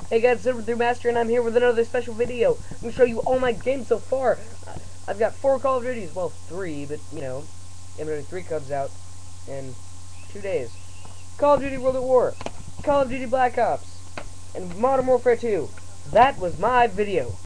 Hey guys, Silver3 Master, and I'm here with another special video. I'm going to show you all my games so far. I've got 4 Call of Duties, well, 3, but, you know, Inventory 3 comes out in 2 days. Call of Duty World at War, Call of Duty Black Ops, and Modern Warfare 2. That was my video.